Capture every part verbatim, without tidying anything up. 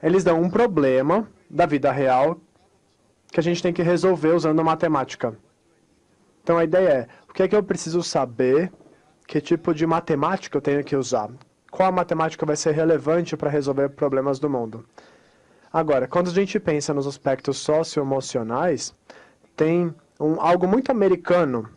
Eles dão um problema da vida real que a gente tem que resolver usando a matemática. Então a ideia é, o que é que eu preciso saber, que tipo de matemática eu tenho que usar? Qual a matemática vai ser relevante para resolver problemas do mundo? Agora, quando a gente pensa nos aspectos socioemocionais, tem um, algo muito americano,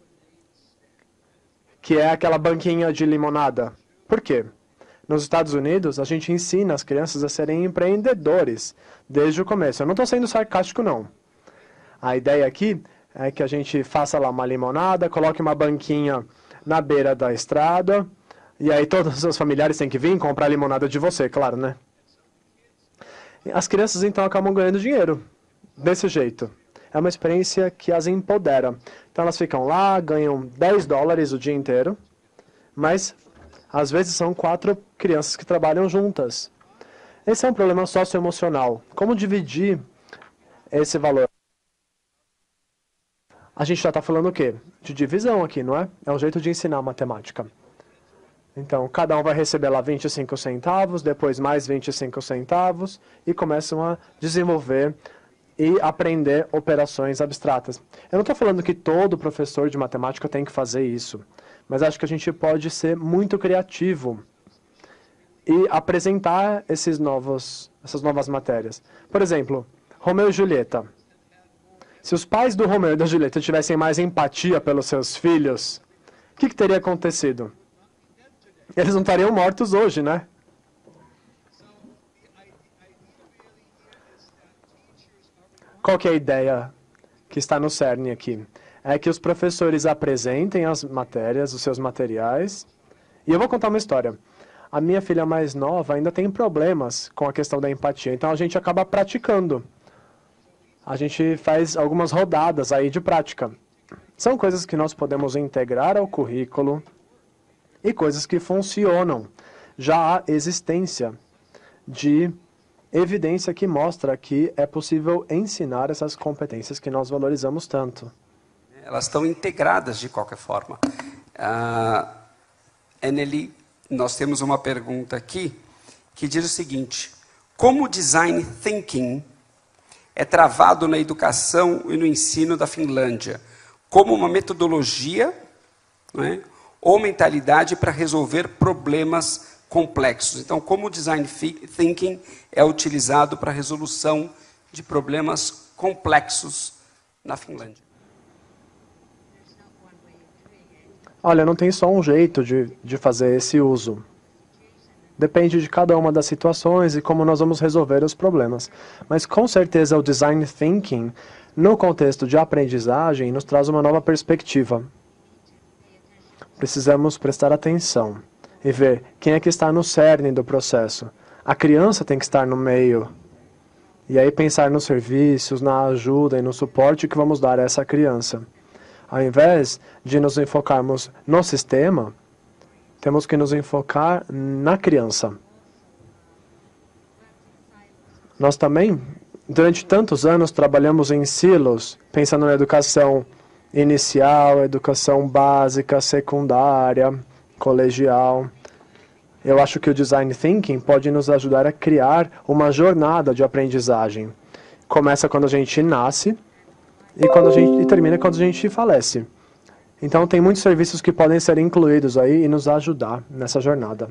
que é aquela banquinha de limonada. Por quê? Nos Estados Unidos, a gente ensina as crianças a serem empreendedores desde o começo. Eu não estou sendo sarcástico, não. A ideia aqui é que a gente faça lá uma limonada, coloque uma banquinha na beira da estrada, e aí todos os seus familiares têm que vir comprar limonada de você, claro, né? As crianças, então, acabam ganhando dinheiro desse jeito. É uma experiência que as empodera. Então, elas ficam lá, ganham dez dólares o dia inteiro, mas, às vezes, são quatro crianças que trabalham juntas. Esse é um problema socioemocional. Como dividir esse valor? A gente já está falando o quê? De divisão aqui, não é? É um jeito de ensinar matemática. Então, cada um vai receber lá vinte e cinco centavos, depois mais vinte e cinco centavos, e começam a desenvolver e aprender operações abstratas. Eu não estou falando que todo professor de matemática tem que fazer isso, mas acho que a gente pode ser muito criativo e apresentar esses novos, essas novas matérias. Por exemplo, Romeu e Julieta. Se os pais do Romeu e da Julieta tivessem mais empatia pelos seus filhos, o que, que teria acontecido? Eles não estariam mortos hoje, né? Qual que é a ideia que está no cerne aqui? É que os professores apresentem as matérias, os seus materiais. E eu vou contar uma história. A minha filha mais nova ainda tem problemas com a questão da empatia, então a gente acaba praticando. A gente faz algumas rodadas aí de prática. São coisas que nós podemos integrar ao currículo e coisas que funcionam. Já há existência de evidência que mostra que é possível ensinar essas competências que nós valorizamos tanto. Elas estão integradas de qualquer forma. Uh, Anneli, nós temos uma pergunta aqui que diz o seguinte: como o design thinking é travado na educação e no ensino da Finlândia como uma metodologia, não é, ou mentalidade para resolver problemas complexos? Então, como o design thinking é utilizado para a resolução de problemas complexos na Finlândia? Olha, não tem só um jeito de, de fazer esse uso. Depende de cada uma das situações e como nós vamos resolver os problemas. Mas, com certeza, o design thinking, no contexto de aprendizagem, nos traz uma nova perspectiva. Precisamos prestar atenção e ver quem é que está no cerne do processo. A criança tem que estar no meio. E aí pensar nos serviços, na ajuda e no suporte que vamos dar a essa criança. Ao invés de nos enfocarmos no sistema, temos que nos enfocar na criança. Nós também, durante tantos anos, trabalhamos em silos, pensando na educação inicial, educação básica, secundária, colegial. Eu acho que o design thinking pode nos ajudar a criar uma jornada de aprendizagem. Começa quando a gente nasce e, quando a gente, e termina quando a gente falece. Então, tem muitos serviços que podem ser incluídos aí e nos ajudar nessa jornada.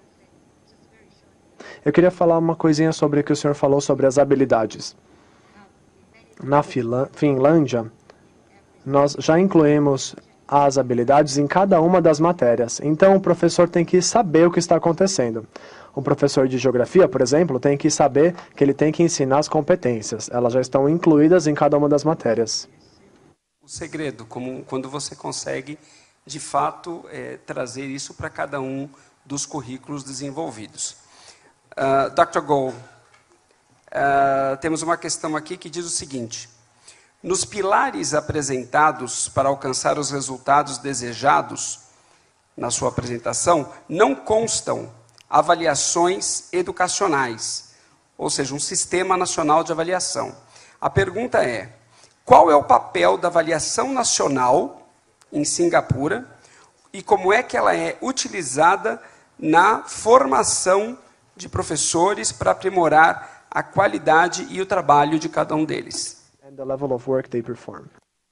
Eu queria falar uma coisinha sobre o que o senhor falou sobre as habilidades. Na Finlândia, nós já incluímos as habilidades em cada uma das matérias. Então, o professor tem que saber o que está acontecendo. Um professor de geografia, por exemplo, tem que saber que ele tem que ensinar as competências. Elas já estão incluídas em cada uma das matérias. O segredo, como quando você consegue, de fato, é, trazer isso para cada um dos currículos desenvolvidos. Uh, doutor Gold, uh, temos uma questão aqui que diz o seguinte: nos pilares apresentados para alcançar os resultados desejados na sua apresentação, não constam avaliações educacionais, ou seja, um sistema nacional de avaliação. A pergunta é: qual é o papel da avaliação nacional em Singapura e como é que ela é utilizada na formação de professores para aprimorar a qualidade e o trabalho de cada um deles. And the level of work they perform.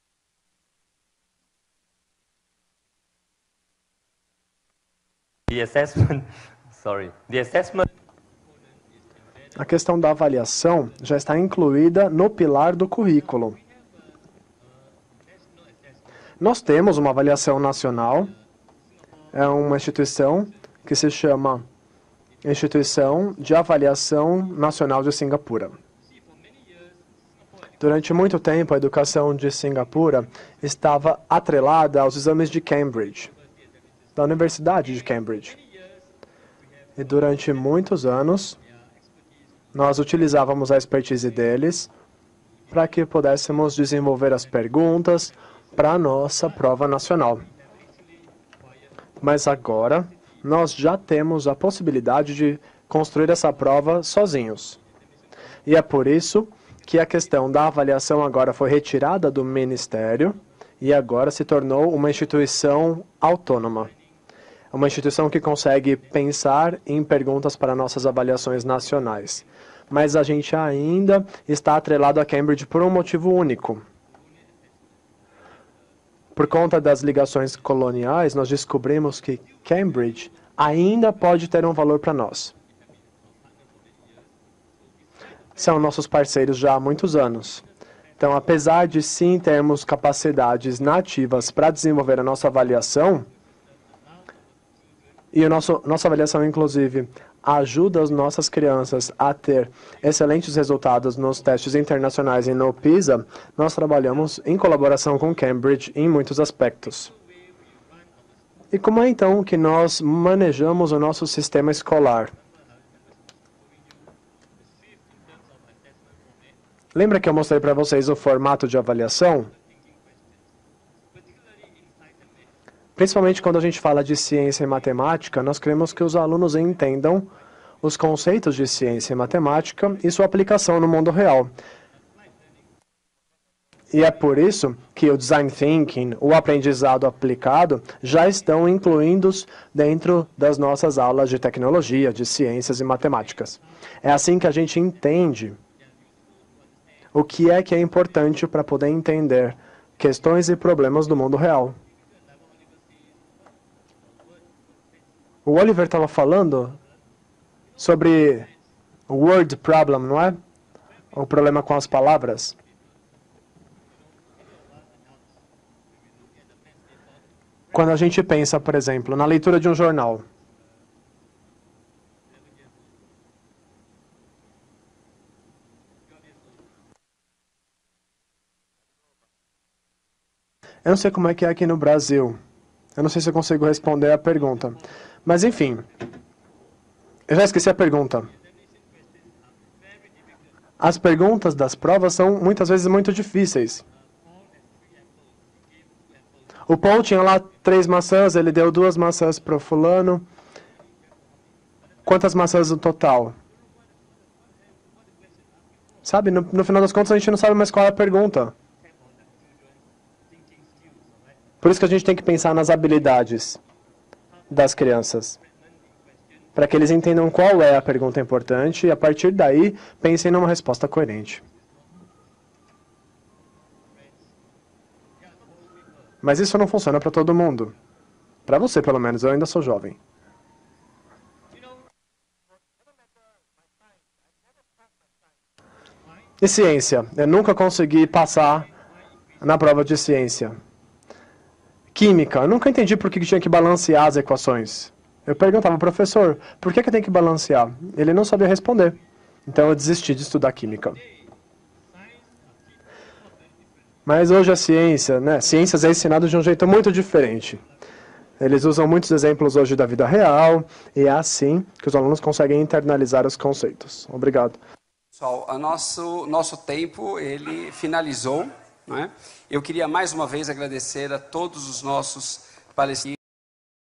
The assessment, sorry, the assessment. A questão da avaliação já está incluída no pilar do currículo. Nós temos uma avaliação nacional, é uma instituição que se chama Instituição de Avaliação Nacional de Singapura. Durante muito tempo, a educação de Singapura estava atrelada aos exames de Cambridge, da Universidade de Cambridge. E durante muitos anos, nós utilizávamos a expertise deles para que pudéssemos desenvolver as perguntas para a nossa prova nacional. Mas agora, nós já temos a possibilidade de construir essa prova sozinhos. E é por isso que a questão da avaliação agora foi retirada do Ministério e agora se tornou uma instituição autônoma. Uma instituição que consegue pensar em perguntas para nossas avaliações nacionais. Mas a gente ainda está atrelado a Cambridge por um motivo único. Por conta das ligações coloniais, nós descobrimos que Cambridge ainda pode ter um valor para nós. São nossos parceiros já há muitos anos. Então, apesar de sim termos capacidades nativas para desenvolver a nossa avaliação, e a nosso, nossa avaliação, inclusive, ajuda as nossas crianças a ter excelentes resultados nos testes internacionais e no PISA, nós trabalhamos em colaboração com Cambridge em muitos aspectos. E como é então que nós manejamos o nosso sistema escolar? Lembra que eu mostrei para vocês o formato de avaliação? Principalmente quando a gente fala de ciência e matemática, nós queremos que os alunos entendam os conceitos de ciência e matemática e sua aplicação no mundo real. E é por isso que o design thinking, o aprendizado aplicado, já estão incluídos dentro das nossas aulas de tecnologia, de ciências e matemáticas. É assim que a gente entende o que é que é importante para poder entender questões e problemas do mundo real. O Oliver estava falando sobre o word problem, não é? O problema com as palavras. Quando a gente pensa, por exemplo, na leitura de um jornal. Eu não sei como é que é aqui no Brasil. Eu não sei se eu consigo responder a pergunta. Mas, enfim, eu já esqueci a pergunta. As perguntas das provas são, muitas vezes, muito difíceis. O Paul tinha lá três maçãs, ele deu duas maçãs para o fulano. Quantas maçãs no total? Sabe, no, no final das contas, a gente não sabe mais qual é a pergunta. Por isso que a gente tem que pensar nas habilidades das crianças, para que eles entendam qual é a pergunta importante e, a partir daí, pensem numa resposta coerente. Mas isso não funciona para todo mundo. Para você, pelo menos, eu ainda sou jovem. E ciência? Eu nunca consegui passar na prova de ciência. Química, eu nunca entendi por que tinha que balancear as equações. Eu perguntava, professor, por que, que eu tenho que balancear? Ele não sabia responder. Então eu desisti de estudar química. Mas hoje a ciência, né? Ciências é ensinado de um jeito muito diferente. Eles usam muitos exemplos hoje da vida real e é assim que os alunos conseguem internalizar os conceitos. Obrigado. Pessoal, o nosso, nosso tempo ele finalizou. Não é? Eu queria mais uma vez agradecer a todos os nossos palestrantes.